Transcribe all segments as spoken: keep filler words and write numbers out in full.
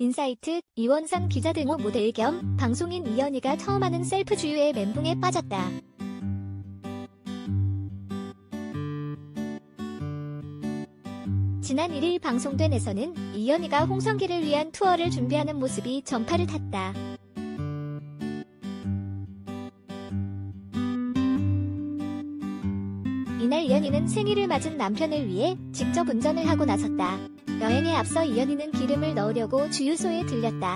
인사이트, 이원상 기자 등호 모델 겸 방송인 이연희가 처음 하는 셀프 주유에 멘붕에 빠졌다. 지난 일 일 방송된 에서는 이연희가 홍성기를 위한 투어를 준비하는 모습이 전파를 탔다. 이날 이연희는 생일을 맞은 남편을 위해 직접 운전을 하고 나섰다. 여행에 앞서 이연희는 기름을 넣으려고 주유소에 들렸다.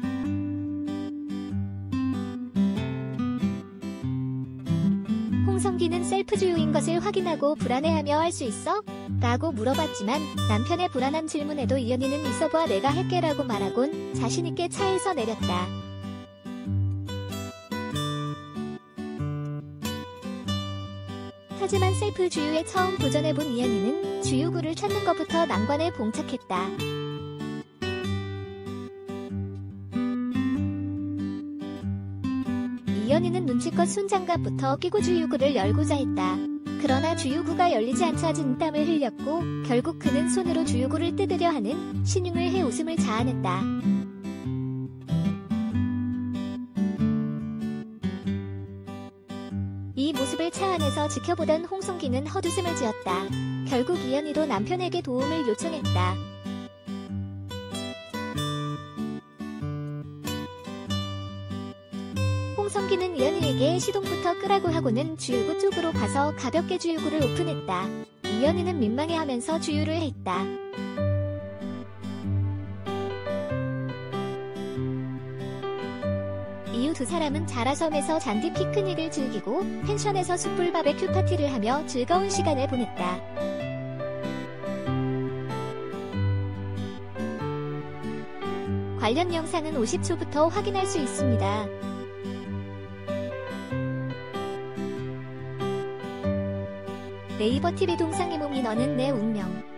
홍성기는 셀프 주유인 것을 확인하고 불안해하며 할 수 있어? 라고 물어봤지만 남편의 불안한 질문에도 이연희는 있어봐 내가 할게 라고 말하곤 자신있게 차에서 내렸다. 하지만 셀프 주유에 처음 도전해본 이연희는 주유구를 찾는 것부터 난관에 봉착했다. 이연희는 눈치껏 손장갑부터 끼고 주유구를 열고자 했다. 그러나 주유구가 열리지 않자 진땀을 흘렸고 결국 그는 손으로 주유구를 뜯으려 하는 신용을 해 웃음을 자아냈다. 이 모습을 차 안에서 지켜보던 홍성기는 헛웃음을 지었다. 결국 이연희도 남편에게 도움을 요청했다. 홍성기는 이연희에게 시동부터 끄라고 하고는 주유구 쪽으로 가서 가볍게 주유구를 오픈했다. 이연희는 민망해하면서 주유를 했다. 이후 두 사람은 자라섬에서 잔디 피크닉을 즐기고 펜션에서 숯불 바베큐 파티를 하며 즐거운 시간을 보냈다. 관련 영상은 오십 초부터 확인할 수 있습니다. 네이버 티비 동상의 몸이 너는 내 운명.